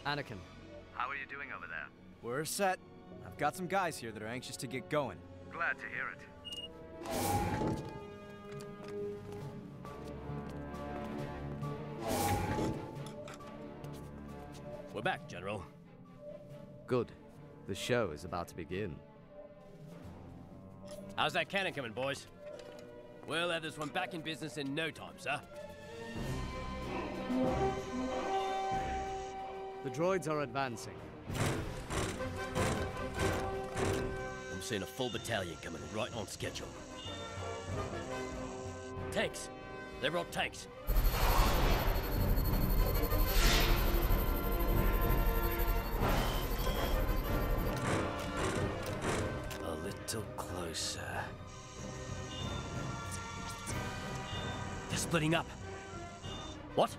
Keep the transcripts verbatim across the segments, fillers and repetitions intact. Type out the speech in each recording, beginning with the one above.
Anakin. How are you doing over there? We're set. I've got some guys here that are anxious to get going. Glad to hear it. We're back, General. Good. The show is about to begin. How's that cannon coming, boys? We'll have this one back in business in no time, sir. The droids are advancing. I'm seeing a full battalion coming right on schedule. Tanks! They brought tanks! A little closer. They're splitting up. What?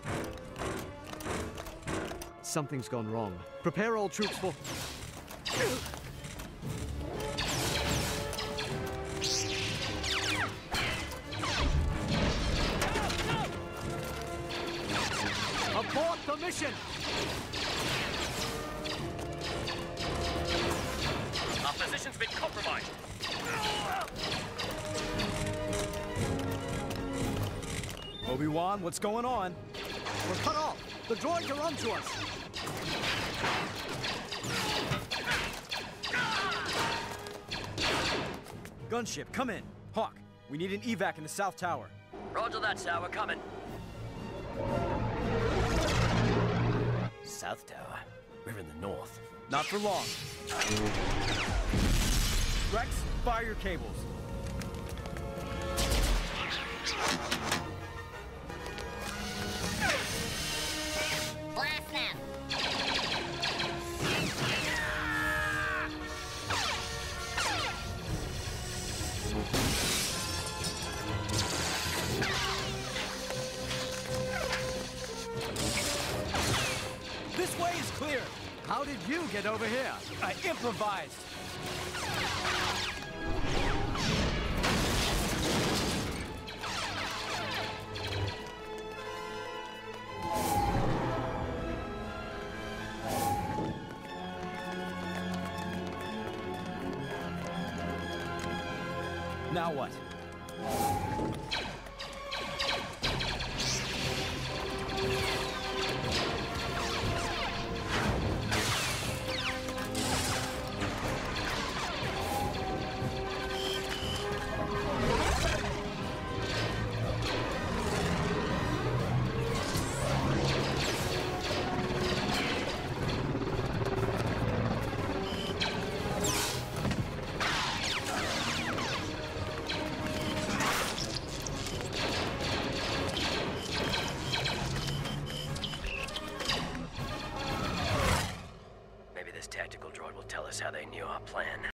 Something's gone wrong. Prepare all troops for... Abort the mission! Our position's been compromised! Obi-Wan, what's going on? We're cut off! The droids are onto us! Gunship, come in. Hawk, we need an evac in the South Tower. Roger that, sir. We're coming. South Tower? We're in the north. Not for long. Rex, fire your cables. Blast them! This way is clear. How did you get over here? I improvised. Now what? Maybe this tactical droid will tell us how they knew our plan.